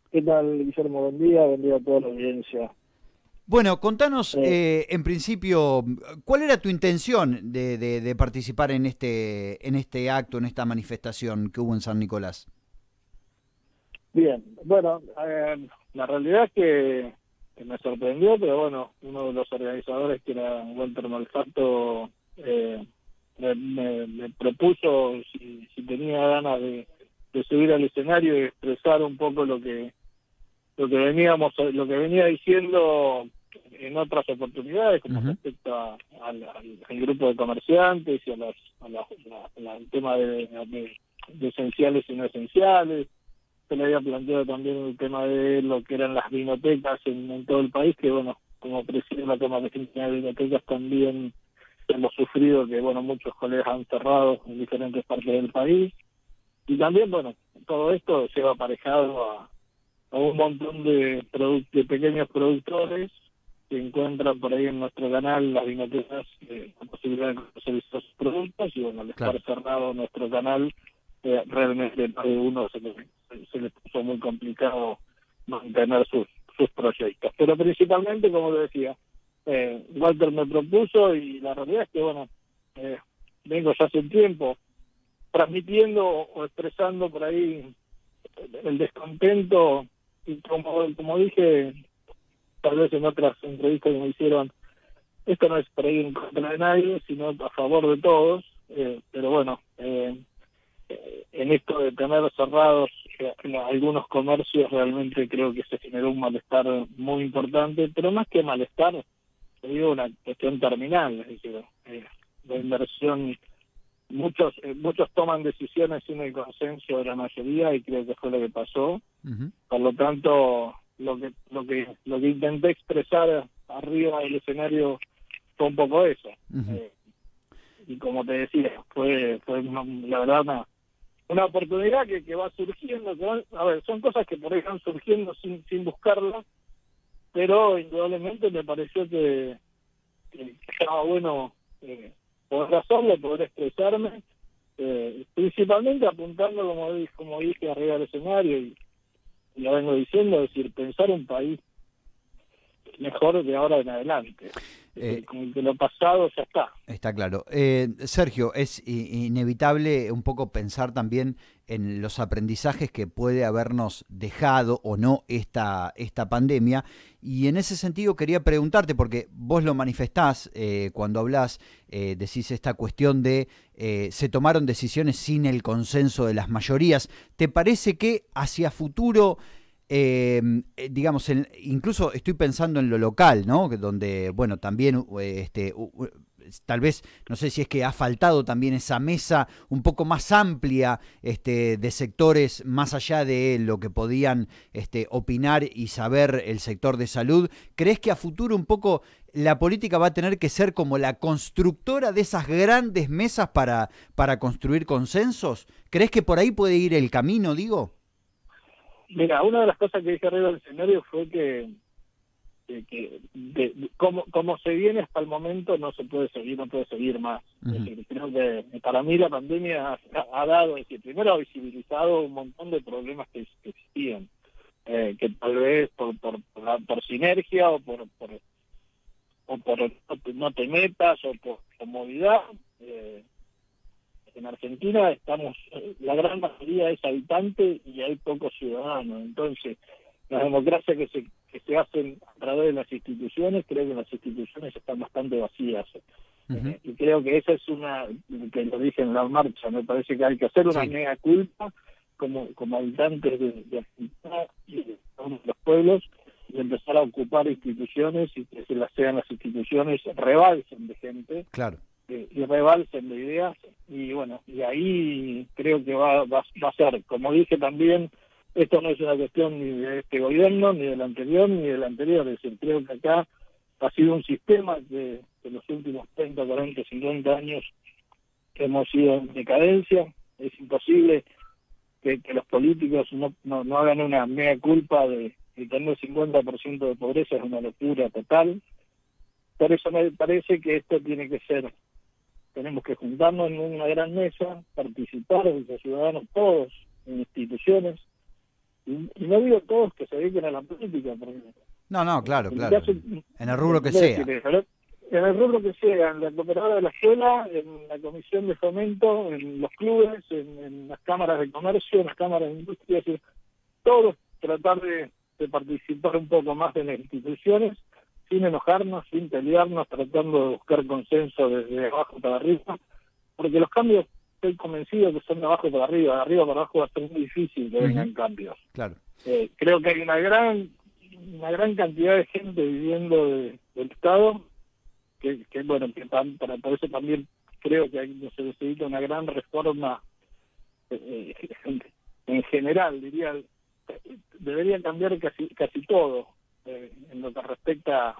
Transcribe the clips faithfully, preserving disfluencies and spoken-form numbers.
¿Qué tal, Guillermo? Buen día, buen día a toda la audiencia. Bueno, contanos, Eh, eh, en principio, ¿cuál era tu intención de, de- de participar en este, en este acto, en esta manifestación que hubo en San Nicolás? bien, bueno, eh, la realidad es que, que me sorprendió, pero bueno, uno de los organizadores, que era Walter Malfato, eh, me, me- me propuso si, si tenía ganas de, de subir al escenario y expresar un poco lo que lo que veníamos lo que venía diciendo en otras oportunidades, como Ujú. respecto a- al, al- al grupo de comerciantes y a las, a las- la- la- al tema de, de- de esenciales y no esenciales. Se le había planteado también el tema de lo que eran las vinotecas en, en todo el país, que bueno, como preside la Cámara Argentina de Vinotecas también hemos sufrido que bueno, muchos colegas han cerrado en diferentes partes del país. Y también, bueno, todo esto lleva aparejado a a un montón de, produ- de pequeños productores que encuentran por ahí en nuestro canal las vinotecas, eh, la posibilidad de conocer estos productos, y bueno, al Claro. estar cerrado nuestro canal, eh, realmente para uno se le, se le puso muy complicado mantener sus, sus proyectos. Pero principalmente, como le decía, eh, Walter me propuso, y la realidad es que, bueno, eh, vengo ya hace un tiempo transmitiendo o expresando por ahí el descontento, y como, como dije tal vez en otras entrevistas que me hicieron, esto no es por ahí en contra de nadie, sino a favor de todos, eh, pero bueno, eh, eh, en esto de tener cerrados eh, algunos comercios, realmente creo que se generó un malestar muy importante, pero más que malestar, te digo, una cuestión terminal, es decir, eh, la inversión. Muchos eh, muchos toman decisiones sin el consenso de la mayoría, y creo que fue lo que pasó. Ujú. Por lo tanto, lo que lo que lo que intenté expresar arriba del escenario fue un poco eso. Ujú. Eh, y como te decía, fue fue una- la verdad una, una oportunidad que, que va surgiendo. Que van- a ver, son cosas que por ahí van surgiendo sin sin buscarlas, pero indudablemente me pareció que, que, que estaba bueno, eh, poder hacerlo, poder expresarme, eh, principalmente apuntando, como dije, como dije arriba del escenario, y, y lo vengo diciendo, es decir, pensar un país mejor de ahora en adelante. Es Eh, decir, con que lo pasado ya está. Está claro. Eh, Sergio, es i- inevitable un poco pensar también en los aprendizajes que puede habernos dejado o no esta, esta pandemia. Y en ese sentido quería preguntarte, porque vos lo manifestás eh, cuando hablás, eh, decís esta cuestión de eh, se tomaron decisiones sin el consenso de las mayorías. ¿Te parece que hacia futuro... Eh, eh, digamos, en- incluso estoy pensando en lo local, ¿no? Que donde, bueno, también, eh, este, u- u- tal vez, no sé si es que ha faltado también esa mesa un poco más amplia, este, de sectores más allá de lo que podían, este, opinar y saber el sector de salud. ¿Crees que a futuro un poco la política va a tener que ser como la constructora de esas grandes mesas para, para construir consensos? ¿Crees que por ahí puede ir el camino, digo? Mira, una de las cosas que dije arriba del escenario fue que, que, que de- de- como, como se viene hasta el momento no se puede seguir, no puede seguir más. Es Ujú. decir, creo que para mí la pandemia ha, ha dado, es decir, primero ha visibilizado un montón de problemas que, que existían, eh, que tal vez por, por, por, la- por sinergia o por, por o por no te, no te metas o por comodidad. eh, en Argentina estamos, eh, la gran mayoría es habitante y hay pocos ciudadanos. Entonces, las democracias que se que se hacen a través de las instituciones, creo que las instituciones están bastante vacías. Ujú. Eh, y creo que esa es una, que lo dije en la marcha, me parece que hay que hacer una Sí. mea culpa como, como habitantes de, de Argentina y de todos los pueblos, y empezar a ocupar instituciones, y que se las sean las instituciones rebalsen de gente, Claro. eh, y rebalsen de ideas. Y bueno, y ahí creo que va, va, va a ser, como dije también, esto no es una cuestión ni de este gobierno, ni del anterior, ni del anterior. Es decir, creo que acá ha sido un sistema que en los últimos treinta, cuarenta, cincuenta años que hemos ido en decadencia. Es imposible que, que los políticos no, no, no hagan una mea culpa de, de tener cincuenta por ciento de pobreza. Es una locura total. Por eso me parece que esto tiene que ser, tenemos que juntarnos en una gran mesa, participar los ciudadanos todos en instituciones, Y, y no digo todos que se dediquen a la política, porque No, no, claro, en, claro. caso, En el rubro que no sea. decir, en el rubro que sea, en la cooperadora de la escuela, en la comisión de fomento, en los clubes, en, en las cámaras de comercio, en las cámaras de industria, es decir, todos tratar de, de participar un poco más en las instituciones, sin enojarnos, sin pelearnos, tratando de buscar consenso desde abajo para arriba, porque los cambios, estoy convencido que son de abajo para arriba, de arriba para abajo va a ser muy difícil que vengan uh-huh. cambios. Claro. Eh, creo que hay una gran una gran cantidad de gente viviendo de, del Estado, que, que bueno, que para, para por eso también creo que hay, se necesita una gran reforma eh, en, en general, diría, debería cambiar casi casi todo eh, en lo que respecta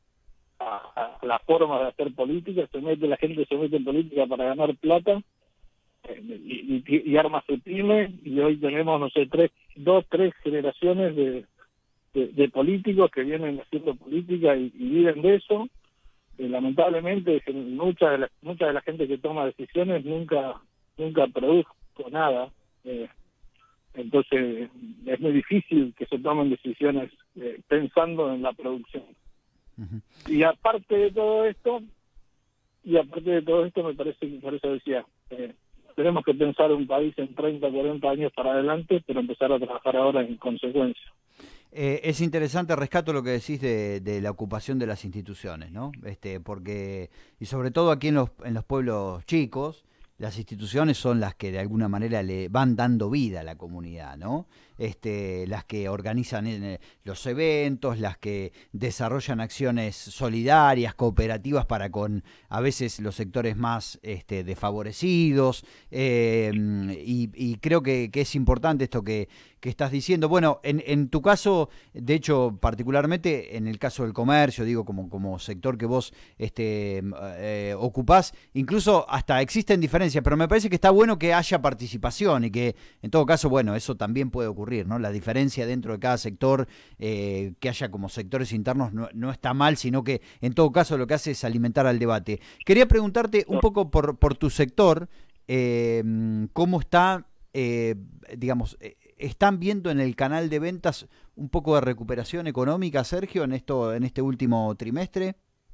a, a la forma de hacer política. Se mete la gente se mete en política para ganar plata eh, y, y, y arma su pyme, y hoy tenemos, no sé, tres, dos, tres generaciones de, de, de políticos que vienen haciendo política y, y viven de eso. Eh, lamentablemente mucha de la mucha de la gente que toma decisiones nunca nunca produjo nada. Eh, Entonces es muy difícil que se tomen decisiones eh, pensando en la producción. Uh-huh. Y aparte de todo esto, y aparte de todo esto me parece que por eso decía, eh, tenemos que pensar un país en treinta, cuarenta años para adelante, pero empezar a trabajar ahora en consecuencia. Eh, es interesante, rescato lo que decís de, de la ocupación de las instituciones, ¿no? Este, porque, y sobre todo aquí en los, en los pueblos chicos, las instituciones son las que de alguna manera le van dando vida a la comunidad, ¿no? Este, las que organizan los eventos, las que desarrollan acciones solidarias, cooperativas para con a veces los sectores más este, desfavorecidos, eh, y, y creo que, que es importante esto que, que estás diciendo. Bueno, en, en tu caso, de hecho, particularmente en el caso del comercio, digo, como, como sector que vos este, eh, ocupás, incluso hasta existen diferencias, pero me parece que está bueno que haya participación y que, en todo caso, bueno, eso también puede ocurrir, ¿no? La diferencia dentro de cada sector, eh, que haya como sectores internos, no, no está mal, sino que, en todo caso, lo que hace es alimentar al debate. Quería preguntarte un poco por, por tu sector, eh, cómo está, eh, digamos, eh, ¿están viendo en el canal de ventas un poco de recuperación económica, Sergio, en esto, en este último trimestre?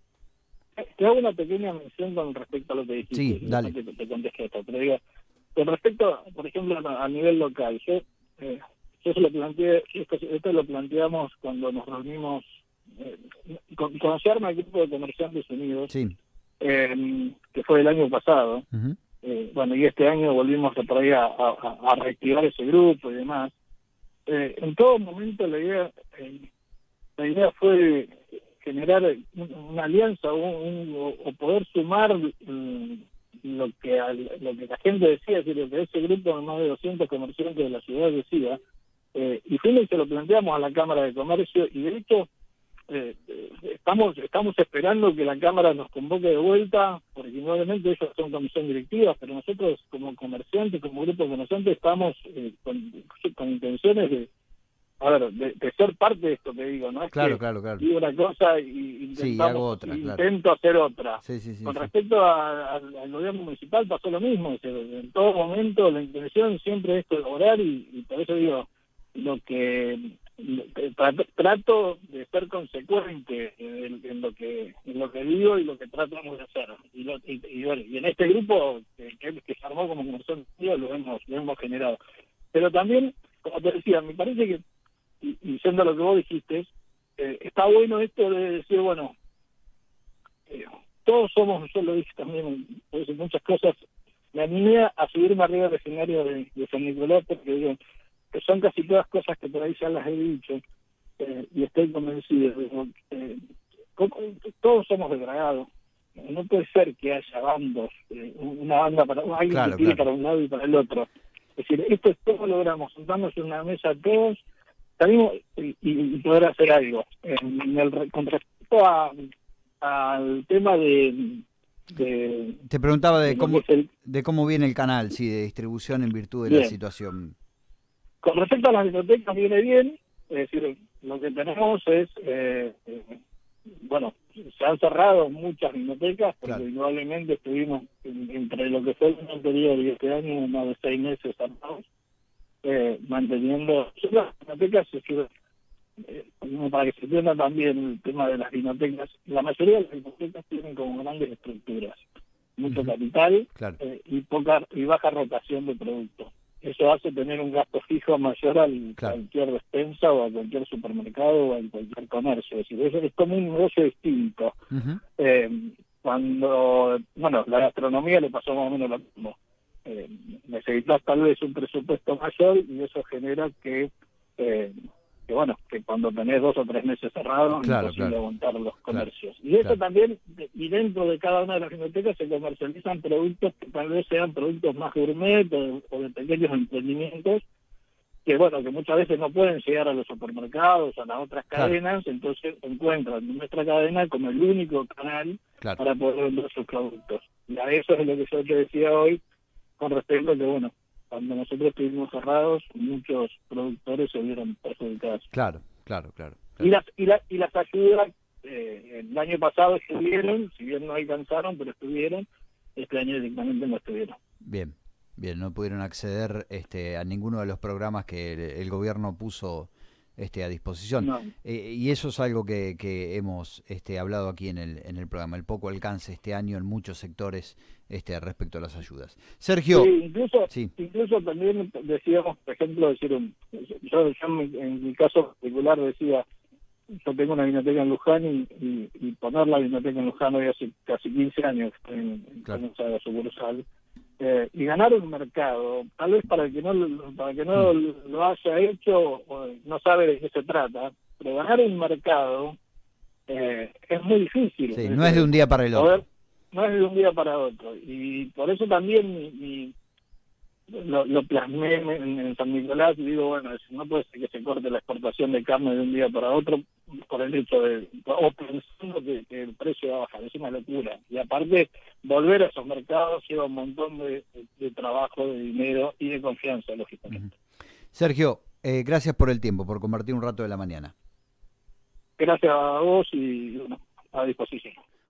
Te hago una pequeña mención con respecto a lo que dijiste. Sí, dale. Te, te contesto esto, pero digo, con respecto, por ejemplo, a nivel local, yo, eh, yo se lo planteé, esto, esto lo planteamos cuando nos reunimos, eh, con, cuando se arma el grupo de comerciantes unidos, sí. eh, que fue el año pasado. Uh-huh. Eh, bueno, y este año volvimos a, traer a, a, a reactivar ese grupo y demás. Eh, en todo momento la idea eh, la idea fue generar una alianza un, un, o poder sumar um, lo que lo que la gente decía, es decir, lo que ese grupo de más de doscientos comerciantes de la ciudad decía, eh, y fuimos y se lo planteamos a la Cámara de Comercio, y de hecho Eh, estamos estamos esperando que la Cámara nos convoque de vuelta, porque indudablemente ellos son comisión directiva, pero nosotros como comerciantes, como grupo de comerciantes, estamos eh, con, con intenciones de, a ver, de, de ser parte de esto que digo, ¿no? Es claro, que claro, claro. digo una cosa y intentamos, sí, hago otra, intento claro. hacer otra. Sí, sí, sí, con sí. respecto a, a, al gobierno municipal pasó lo mismo, en todo momento la intención siempre es colaborar, y, y por eso digo, lo que Trato, trato de ser consecuente en, en lo que en lo que digo y lo que tratamos de hacer, y, lo, y, y, bueno, y en este grupo que, que se armó como comerciante lo hemos lo hemos generado. Pero también, como te decía, me parece que, y, y siendo lo que vos dijiste, eh, está bueno esto de decir, bueno, eh, todos somos, yo lo dije también, por eso muchas cosas, me animé a subirme arriba del escenario de, de San Nicolás, porque digo, que son casi todas cosas que por ahí ya las he dicho, eh, y estoy convencido de que eh, todos somos degradados. No puede ser que haya bandos, eh, una banda para alguien claro, que tire claro. para un lado y para el otro. Es decir, esto es todo logramos, sentamos en una mesa todos, salimos y, y poder hacer algo. En el, con respecto a, al tema de... de Te preguntaba de, de cómo el, de cómo viene el canal, sí, de distribución en virtud de bien. la situación. Con respecto a las bibliotecas viene bien, es decir, lo que tenemos es, eh, eh, bueno, se han cerrado muchas bibliotecas, porque claro. Indudablemente estuvimos en, entre lo que fue el año anterior y este año más de seis meses cerrados, eh, manteniendo... Las vinotecas se sirven, eh, para que se entienda también el tema de las vinotecas, la mayoría de las vinotecas tienen como grandes estructuras, mucho capital, claro. eh, y poca y baja rotación de productos. Eso hace tener un gasto fijo mayor a Claro. cualquier despensa o a cualquier supermercado o a cualquier comercio. Es decir, es, es como un negocio distinto. Uh-huh. Eh, cuando, bueno, la gastronomía le pasó más o menos lo mismo. Eh, necesitas tal vez un presupuesto mayor y eso genera que, eh, que bueno, que cuando tenés dos o tres meses cerrados Claro, es imposible claro. aguantar los comercios. Claro, y eso claro. también, y dentro de cada una de las bibliotecas se comercializan productos que tal vez sean productos más gourmet o, o de pequeños emprendimientos que bueno, que muchas veces no pueden llegar a los supermercados, a las otras cadenas, claro. Entonces encuentran nuestra cadena como el único canal claro. para poder vender sus productos. Y a eso es lo que yo te decía hoy, con respecto a que, bueno, cuando nosotros estuvimos cerrados, muchos productores se vieron perjudicados. Claro, claro, claro. claro. Y, las, y, la, y las ayudas, eh, el año pasado estuvieron, si bien no alcanzaron, pero estuvieron, este año directamente no estuvieron. Bien. Bien, no pudieron acceder este, a ninguno de los programas que el, el gobierno puso este, a disposición. No. Eh, y eso es algo que, que hemos este, hablado aquí en el, en el programa, el poco alcance este año en muchos sectores este, respecto a las ayudas. Sergio. Sí, incluso, sí. incluso también decíamos, por ejemplo, decir un, yo, yo en mi caso particular decía, yo tengo una biblioteca en Luján y, y, y poner la biblioteca en Luján hoy hace casi quince años en, en claro. esa sucursal. Eh, y ganar un mercado, tal vez para el que no, para que no mm. lo haya hecho, o no sabe de qué se trata, pero ganar un mercado eh, es muy difícil. Sí, no es de un día para el otro. Poder, no es de un día para otro. Y por eso también mi, mi, lo, lo plasmé en, en San Nicolás y digo, bueno, no puede ser que se corte la exportación de carne de un día para otro por el hecho de, o pensando que, que el precio va a bajar, es una locura. Y aparte, volver a esos mercados lleva un montón de, de, de trabajo, de dinero y de confianza, lógicamente. Sergio, eh, gracias por el tiempo, por compartir un rato de la mañana. Gracias a vos y bueno, a disposición.